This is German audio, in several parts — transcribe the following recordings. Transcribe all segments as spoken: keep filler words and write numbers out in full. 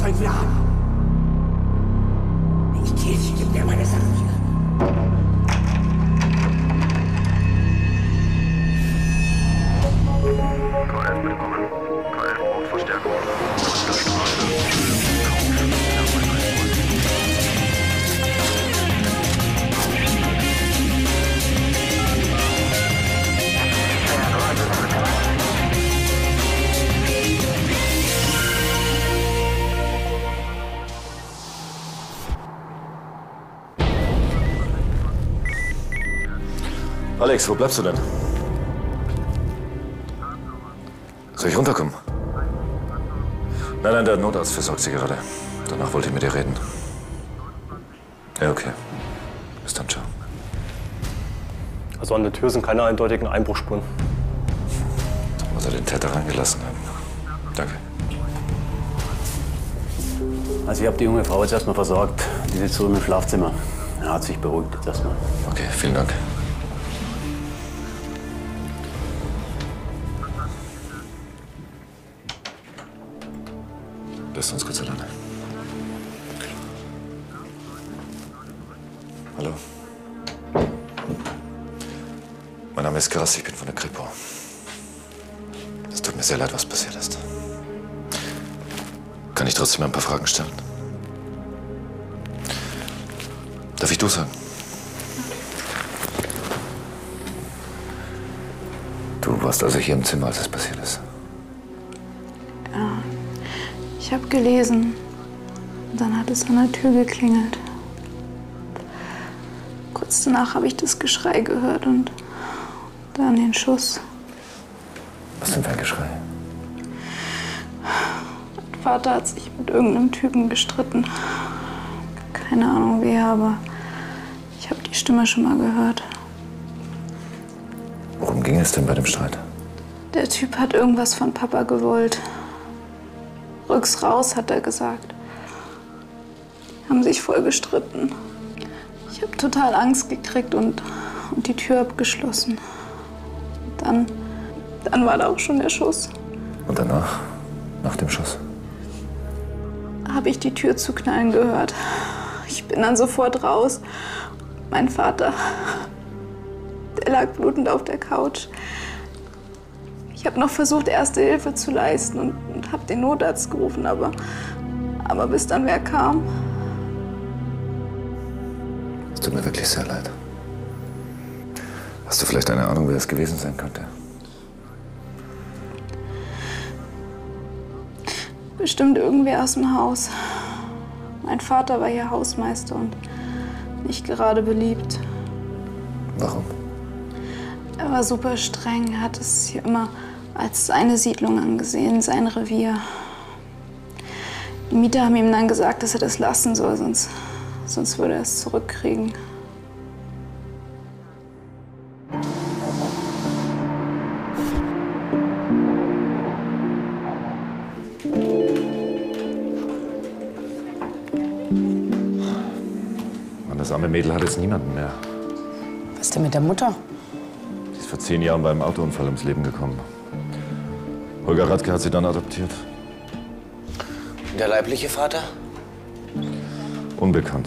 heute wieder haben. Wenn ich Kielchen gibt der meine Sachen wieder. K elf willkommen. K elf braucht Verstärkung. Alex, wo bleibst du denn? Soll ich runterkommen? Nein, nein, der Notarzt versorgt sie gerade. Danach wollte ich mit ihr reden. Ja, okay. Bis dann, ciao. Also an der Tür sind keine eindeutigen Einbruchsspuren. Da muss er den Täter reingelassen haben. Danke. Also ich habe die junge Frau jetzt erstmal versorgt. Die sitzt drüben im Schlafzimmer. Er hat sich beruhigt jetzt erstmal. Okay, vielen Dank. Lass uns kurz alleine. Hallo. Mein Name ist Gras, ich bin von der Kripo. Es tut mir sehr leid, was passiert ist. Kann ich trotzdem ein paar Fragen stellen? Darf ich du sagen? Du warst also hier im Zimmer, als es passiert ist? Ja. Ich habe gelesen. Und dann hat es an der Tür geklingelt. Kurz danach habe ich das Geschrei gehört und dann den Schuss. Was denn für ein Geschrei? Mein Vater hat sich mit irgendeinem Typen gestritten. Keine Ahnung wer, aber ich habe die Stimme schon mal gehört. Worum ging es denn bei dem Streit? Der Typ hat irgendwas von Papa gewollt. Rücks raus, hat er gesagt. Die haben sich voll gestritten. Ich habe total Angst gekriegt und, und die Tür abgeschlossen. Dann, dann war da auch schon der Schuss. Und danach, nach dem Schuss? Habe ich die Tür zu knallen gehört. Ich bin dann sofort raus. Mein Vater, der lag blutend auf der Couch. Ich habe noch versucht, Erste Hilfe zu leisten und, und habe den Notarzt gerufen, aber, aber bis dann wer kam. Es tut mir wirklich sehr leid. Hast du vielleicht eine Ahnung, wer es gewesen sein könnte? Bestimmt irgendwer aus dem Haus. Mein Vater war hier Hausmeister und nicht gerade beliebt. Warum? Er war super streng, er hat es hier immer als seine Siedlung angesehen, sein Revier. Die Mieter haben ihm dann gesagt, dass er das lassen soll, sonst, sonst würde er es zurückkriegen. Mann, das arme Mädel hat jetzt niemanden mehr. Was ist denn mit der Mutter? Sie ist vor zehn Jahren beim Autounfall ums Leben gekommen. Holger Radke hat sie dann adoptiert. Der leibliche Vater? Unbekannt.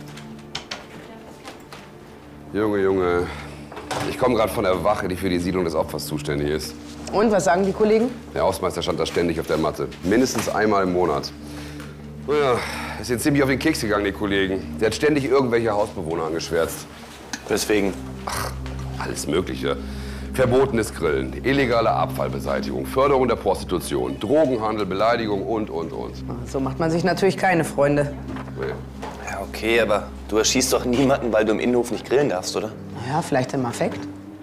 Junge, Junge. Ich komme gerade von der Wache, die für die Siedlung des Opfers zuständig ist. Und, was sagen die Kollegen? Der Hausmeister stand da ständig auf der Matte. Mindestens einmal im Monat. Naja, ist ihnen ziemlich auf den Keks gegangen, die Kollegen. Der hat ständig irgendwelche Hausbewohner angeschwärzt. Weswegen? Ach, alles Mögliche. Verbotenes Grillen, illegale Abfallbeseitigung, Förderung der Prostitution, Drogenhandel, Beleidigung und, und, und. So macht man sich natürlich keine Freunde. Nee. Ja, okay, aber du erschießt doch niemanden, weil du im Innenhof nicht grillen darfst, oder? Ja, vielleicht im Affekt.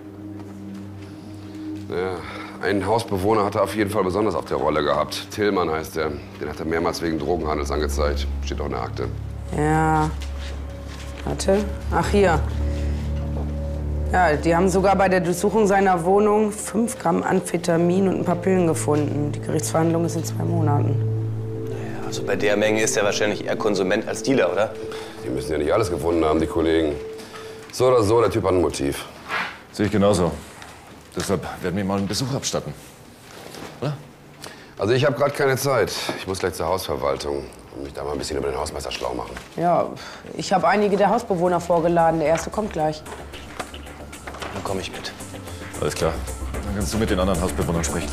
Ja, ein Hausbewohner hat er auf jeden Fall besonders auf der Rolle gehabt. Tillmann heißt er. Den hat er mehrmals wegen Drogenhandels angezeigt. Steht auch in der Akte. Ja. Warte. Ach, hier. Ja, die haben sogar bei der Durchsuchung seiner Wohnung fünf Gramm Amphetamin und ein paar Pillen gefunden. Die Gerichtsverhandlung ist in zwei Monaten. Ja, also bei der Menge ist er wahrscheinlich eher Konsument als Dealer, oder? Die müssen ja nicht alles gefunden haben, die Kollegen. So oder so, der Typ hat ein Motiv. Sehe ich genauso. Deshalb werden wir mal einen Besuch abstatten. Oder? Also ich habe gerade keine Zeit. Ich muss gleich zur Hausverwaltung und mich da mal ein bisschen über den Hausmeister schlau machen. Ja, ich habe einige der Hausbewohner vorgeladen. Der erste kommt gleich. Dann komme ich mit. Alles klar. Dann kannst du mit den anderen Hausbewohnern sprechen.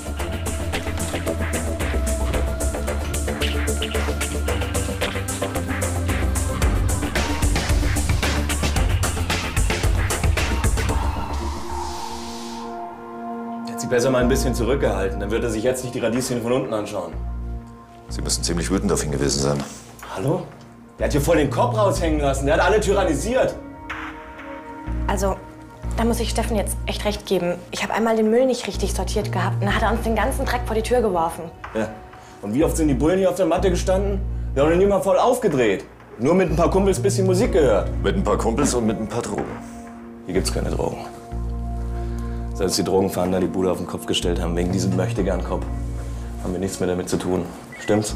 Besser mal ein bisschen zurückgehalten. Dann wird er sich jetzt nicht die Radieschen von unten anschauen. Sie müssen ziemlich wütend auf ihn gewesen sein. Hallo? Der hat hier voll den Kopf raushängen lassen. Der hat alle tyrannisiert. Also, da muss ich Steffen jetzt echt recht geben. Ich habe einmal den Müll nicht richtig sortiert gehabt. Und dann hat er uns den ganzen Dreck vor die Tür geworfen. Ja. Und wie oft sind die Bullen hier auf der Matte gestanden? Wir haben noch nie mal voll aufgedreht. Nur mit ein paar Kumpels ein bisschen Musik gehört. Mit ein paar Kumpels und mit ein paar Drogen. Hier gibt's keine Drogen. Seit die Drogenfahnder die Bude auf den Kopf gestellt haben, wegen diesem Möchtegern-Kopf, haben wir nichts mehr damit zu tun. Stimmt's?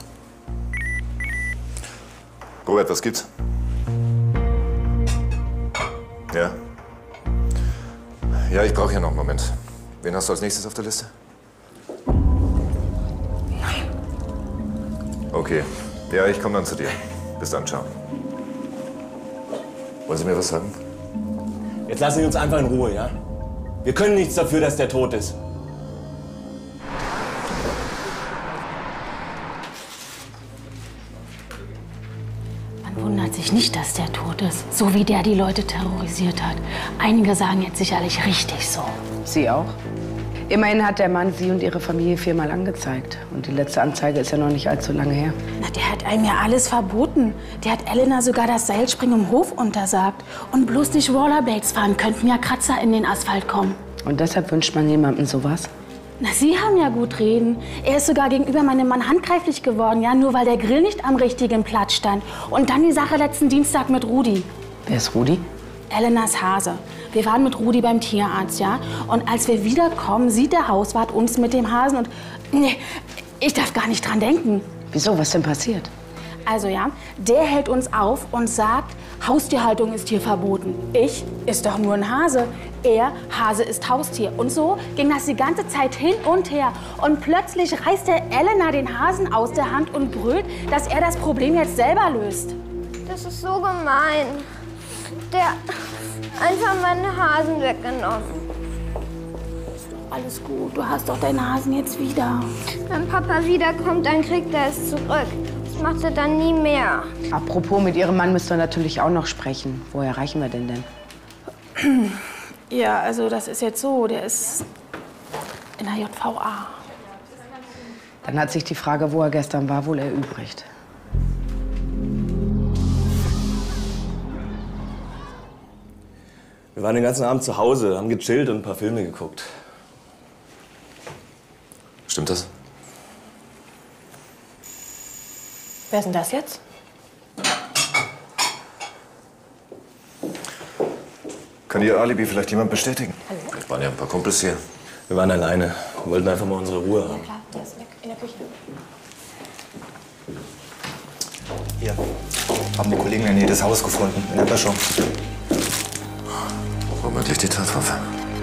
Robert, was gibt's? Ja? Ja, ich brauche hier noch einen Moment. Wen hast du als nächstes auf der Liste? Nein. Okay. Ja, ich komme dann zu dir. Bis dann, ciao. Wollen Sie mir was sagen? Jetzt lassen Sie uns einfach in Ruhe, ja? Wir können nichts dafür, dass der tot ist. Man wundert sich nicht, dass der tot ist. So wie der die Leute terrorisiert hat. Einige sagen jetzt sicherlich richtig so. Sie auch? Immerhin hat der Mann Sie und Ihre Familie viermal angezeigt. Und die letzte Anzeige ist ja noch nicht allzu lange her. Na, der hat einem ja alles verboten. Der hat Elena sogar das Seilspringen im Hof untersagt. Und bloß nicht Rollerblades fahren, könnten ja Kratzer in den Asphalt kommen. Und deshalb wünscht man jemandem sowas? Na, Sie haben ja gut reden. Er ist sogar gegenüber meinem Mann handgreiflich geworden, ja, nur weil der Grill nicht am richtigen Platz stand. Und dann die Sache letzten Dienstag mit Rudi. Wer ist Rudi? Elenas Hase. Wir waren mit Rudi beim Tierarzt, ja? Und als wir wiederkommen, sieht der Hauswart uns mit dem Hasen und... Nee, ich darf gar nicht dran denken. Wieso? Was denn passiert? Also ja, der hält uns auf und sagt, Haustierhaltung ist hier verboten. Ich ist doch nur ein Hase. Er, Hase ist Haustier. Und so ging das die ganze Zeit hin und her. Und plötzlich reißt der Elena den Hasen aus der Hand und brüllt, dass er das Problem jetzt selber löst. Das ist so gemein. Der hat einfach meine Hasen weggenommen. Alles gut, du hast doch deinen Hasen jetzt wieder. Wenn Papa wiederkommt, dann kriegt er es zurück. Das macht er dann nie mehr. Apropos, mit Ihrem Mann müsst ihr natürlich auch noch sprechen. Wo erreichen wir den denn? Ja, also das ist jetzt so, der ist in der J V A. Dann hat sich die Frage, wo er gestern war, wohl erübrigt. Wir waren den ganzen Abend zu Hause, haben gechillt und ein paar Filme geguckt. Stimmt das? Wer ist denn das jetzt? Kann Ihr Alibi vielleicht jemand bestätigen? Hallo? Es waren ja ein paar Kumpels hier. Wir waren alleine. Wir wollten einfach mal unsere Ruhe haben. Klar, der ist weg in der Küche. Hier, haben die Kollegen in der Nähe des Hauses gefunden, in der Böschung. Womöglich die Tatwaffe.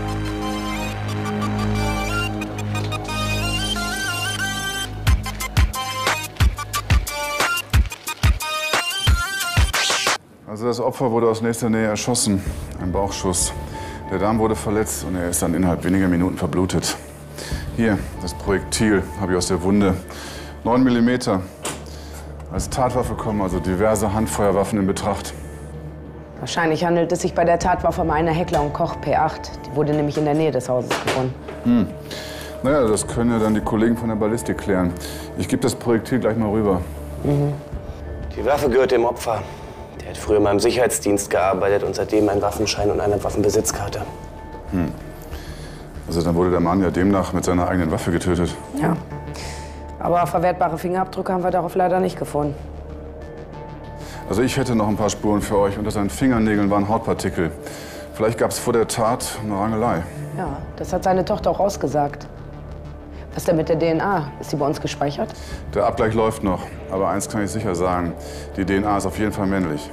Also das Opfer wurde aus nächster Nähe erschossen. Ein Bauchschuss. Der Darm wurde verletzt und er ist dann innerhalb weniger Minuten verblutet. Hier, das Projektil habe ich aus der Wunde. neun Millimeter. Als Tatwaffe kommen also diverse Handfeuerwaffen in Betracht. Wahrscheinlich handelt es sich bei der Tatwaffe um eine Heckler und Koch P acht. Die wurde nämlich in der Nähe des Hauses gefunden. Hm. Naja, das können ja dann die Kollegen von der Ballistik klären. Ich gebe das Projektil gleich mal rüber. Mhm. Die Waffe gehört dem Opfer. Der hat früher mal im Sicherheitsdienst gearbeitet und seitdem einen Waffenschein und eine Waffenbesitzkarte. Hm. Also dann wurde der Mann ja demnach mit seiner eigenen Waffe getötet. Ja. Aber verwertbare Fingerabdrücke haben wir darauf leider nicht gefunden. Also ich hätte noch ein paar Spuren für euch. Unter seinen Fingernägeln waren Hautpartikel. Vielleicht gab es vor der Tat eine Rangelei. Ja, das hat seine Tochter auch ausgesagt. Was denn mit der D N A? Ist sie bei uns gespeichert? Der Abgleich läuft noch. Aber eins kann ich sicher sagen. Die D N A ist auf jeden Fall männlich.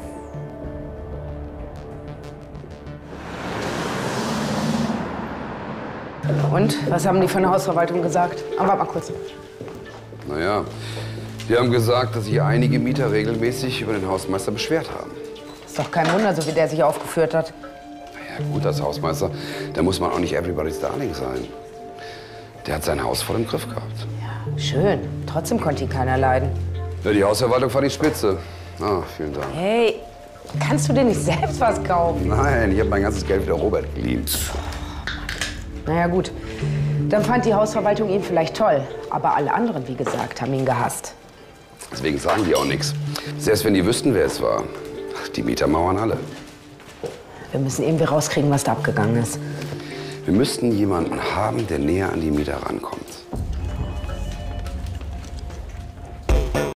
Und? Was haben die von der Hausverwaltung gesagt? Aber warte mal kurz. Naja, die haben gesagt, dass sich einige Mieter regelmäßig über den Hausmeister beschwert haben. Ist doch kein Wunder, so wie der sich aufgeführt hat. Ja gut, als Hausmeister, da muss man auch nicht everybody's darling sein. Der hat sein Haus voll im Griff gehabt. Ja, schön. Trotzdem konnte ihn keiner leiden. Ja, die Hausverwaltung fand ich spitze. Ah, vielen Dank. Hey, kannst du dir nicht selbst was kaufen? Nein, ich habe mein ganzes Geld wieder Robert geliehen. Naja, gut. Dann fand die Hausverwaltung ihn vielleicht toll. Aber alle anderen, wie gesagt, haben ihn gehasst. Deswegen sagen die auch nichts. Selbst wenn die wüssten, wer es war. Die Mieter mauern alle. Wir müssen irgendwie rauskriegen, was da abgegangen ist. Wir müssten jemanden haben, der näher an die Mieter rankommt.